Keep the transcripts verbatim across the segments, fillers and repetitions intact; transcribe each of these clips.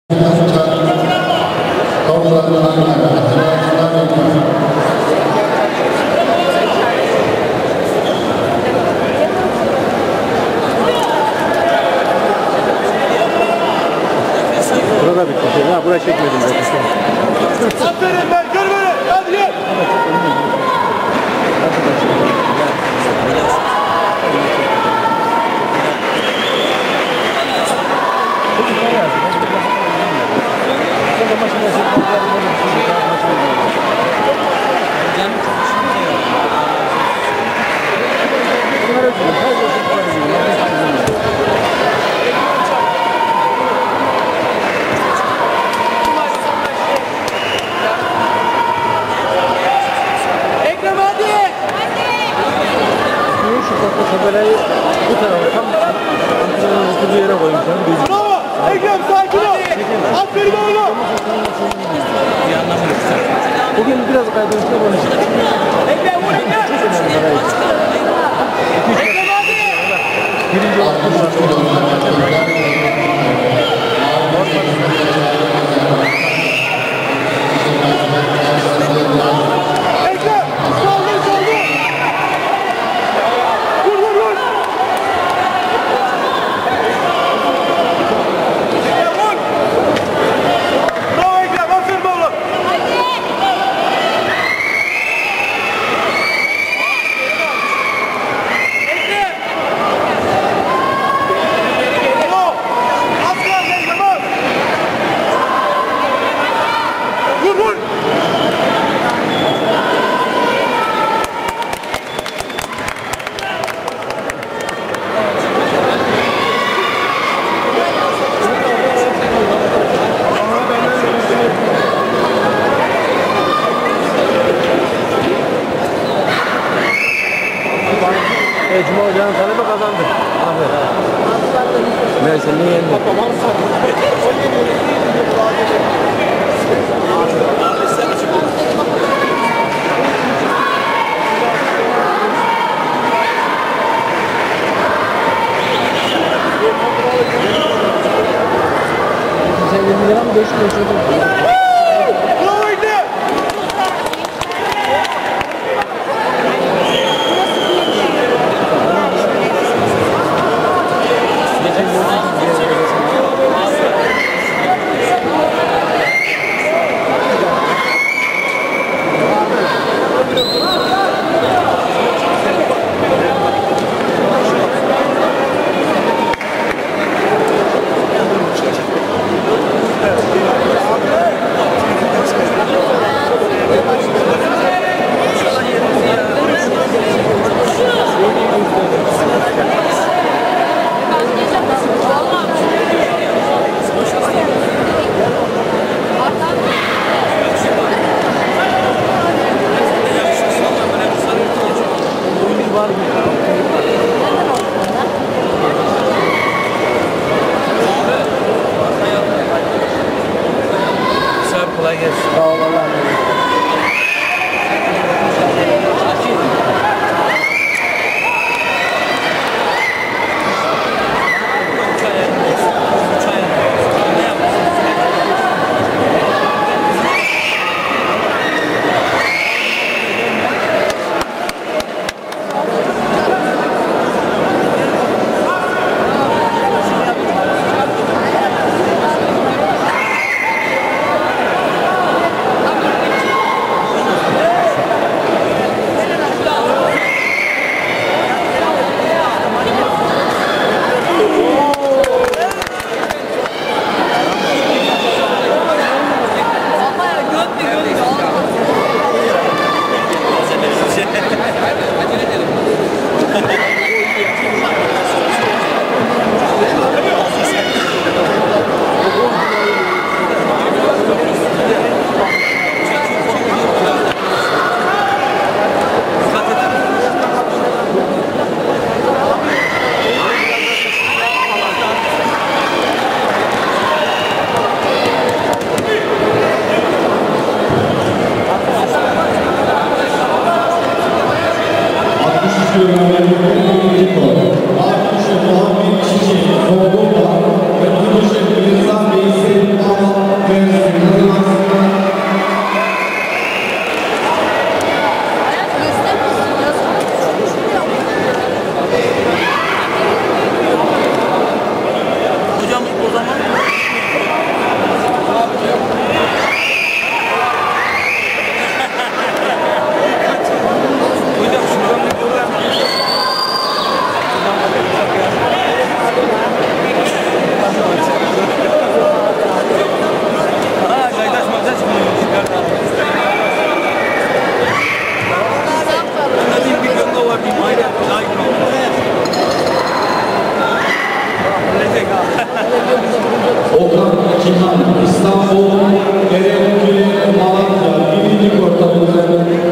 Burada bitti. Ha, buraya çekmedim zaten. Aferin ben, gör böyle. Hadi gel. Ekrem hadi. Şu tabelayı bu tarafa tam antrenörün oturduğu yere koymuşlar. Bravo. Ekrem sakin ol. Aferin oğlum. Bugün biraz kaydırmışlar konuştuk. Ekrem vur Ekrem. Ekrem hadi. Birinci Ekrem. Soldu soldu. Vur vur vur. Ekrem vur. Bravo Ekrem. Aferin oğlum. Ekrem. Bravo. Az kaldı Ekrem az. Vur vur. Evet, Cuma Hoca'nın talebi kazandı. Aferin. Mersin'i yendi. Sen yirmi lira mı beş lira? Bravo Ekrem. Kolay gelsin. Sağ ol Allah'ım. İstanbul, Ereğli, Malatya, birinci ortamızda.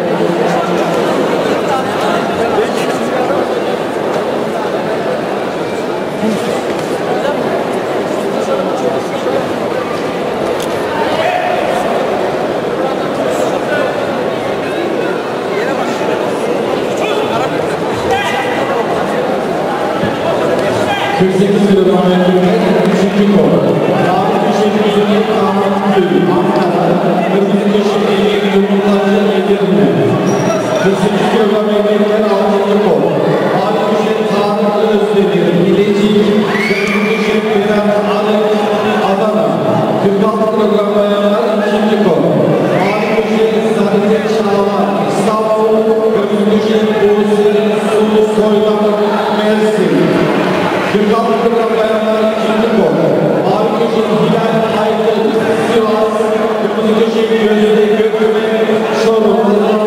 kırk sekiz kilometre üçüncü kol. Dağlı Düşekli'nin Kanatlı, Ankara, Kırmızı Düşekli'nin Yumurtacı Edirne. kırk sekiz kilometre altıncı kol. Dağlı Düşek Kanatlı Özdemir, Bilecik, Kırmızı Düşekli'den Adana. kırk altı kilometre bayanlar ikinci kol. Dağlı Düşek Sadece Çağlar, İstanbul, Kırmızı Düşek Buse, Sulu Soydan, Mersin. kırk altı kilometre bayanlar ikinci kol. Mavi köşe Hilal Aydın, Sivas, kırmızı köşe Gözde Göküme, Çorum,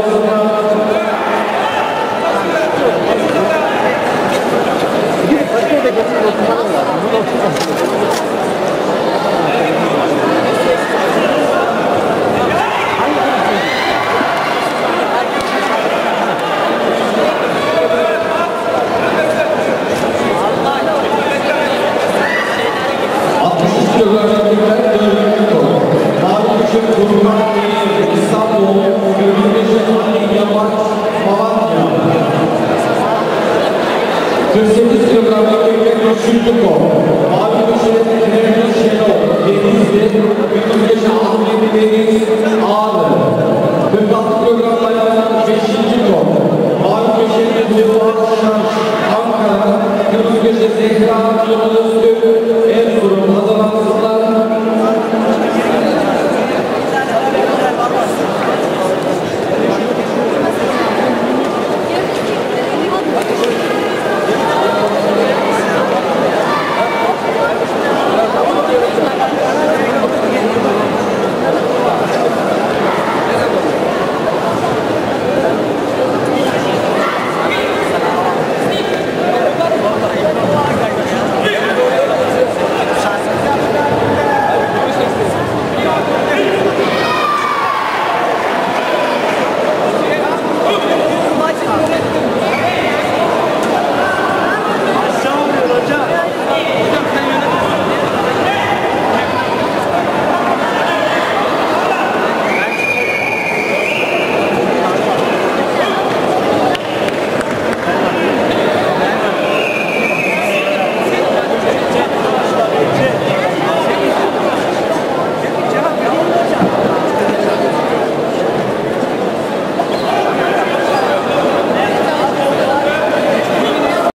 kırk sekiz kilometre üçüncü kol. Mavi köşe Nermin Şenol, Denizli, kırmızı köşe Ahmet Deniz,